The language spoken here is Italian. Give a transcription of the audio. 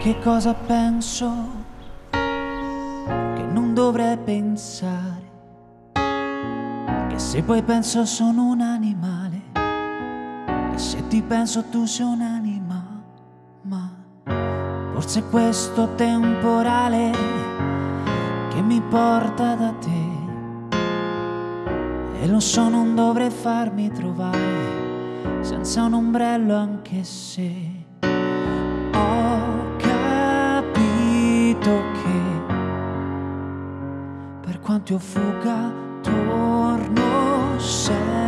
che cosa penso che non dovrei pensare, che se poi penso sono un animale, che se ti penso tu sei un'anima, ma forse è questo temporale che mi porta da te, e lo so non dovrei farmi trovare senza un ombrello, anche se ho capito che per quanto io fuga torno sempre.